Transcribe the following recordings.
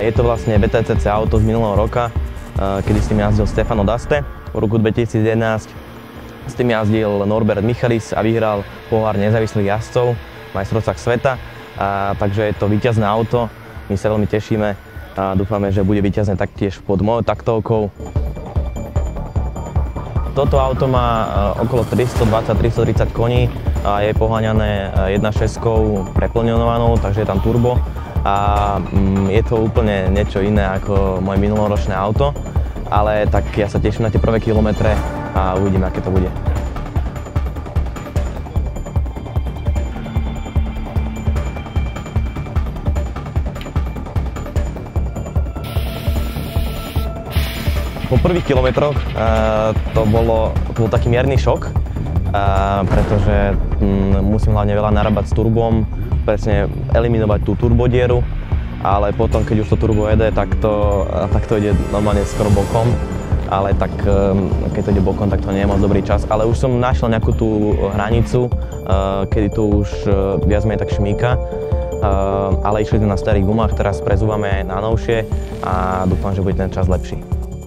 Je to vlastne VTCC auto z minulého roka, kedy s tým jazdil Stefano Daste. V roku 2011 s tým jazdil Norbert Michalis a vyhral pohár nezávislých jazdcov v majstrovstvách sveta. Takže je to víťazné auto, my sa veľmi tešíme a dúfame, že bude víťazné taktiež pod mojou taktovkou. Toto auto má okolo 320-330 koní a je poháňané 1.6 preplňovanou, takže je tam turbo a je to úplne niečo iné ako moje minuloročné auto, ale tak ja sa teším na tie prvé kilometre a uvidíme, aké to bude. Po prvých kilometroch to bol taký mierny šok, pretože musím hlavne veľa narábať s turbom, presne eliminovať tú turbodieru, ale potom, keď už to turbo jede, tak to ide normálne skoro bokom, ale tak keď to ide bokom, tak to nie je moc dobrý čas. Ale už som našiel nejakú tú hranicu, kedy to už viac menej tak šmíka, ale išli sme na starých gumách, teraz prezúvame na novšie a dúfam, že bude ten čas lepší.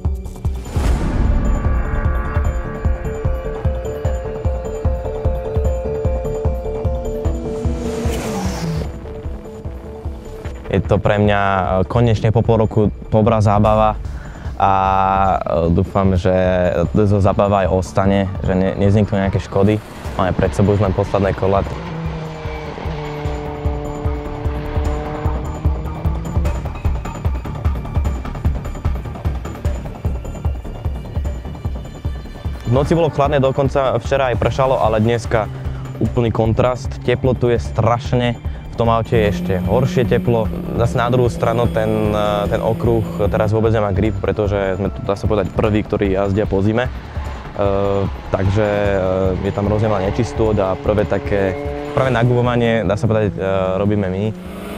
Je to pre mňa konečne po pol roku dobrá zábava a dúfam, že to zábava aj ostane, že nevzniknú nejaké škody. Máme pred sebou už len posledné kola. V noci bolo chladné, dokonca včera aj pršalo, ale dneska úplný kontrast. Teplo tu je strašne. V tom aute je ešte horšie teplo. Zase na druhú stranu ten okruh teraz vôbec nemá grip, pretože sme tu, dá sa povedať, prví, ktorí jazdia po zime. Takže je tam hrozne veľa nečistôt a prvé nagubovanie, dá sa povedať, robíme my.